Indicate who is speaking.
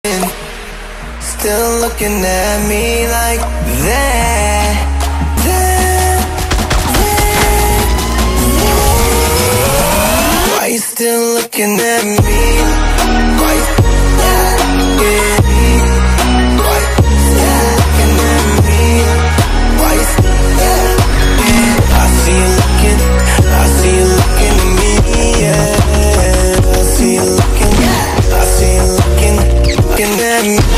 Speaker 1: Still looking at me like that. Why you still looking at me? Why you looking at me? Why you looking at me? Why you I see you looking, I see you looking at me, yeah. I see you looking, I see you looking at me.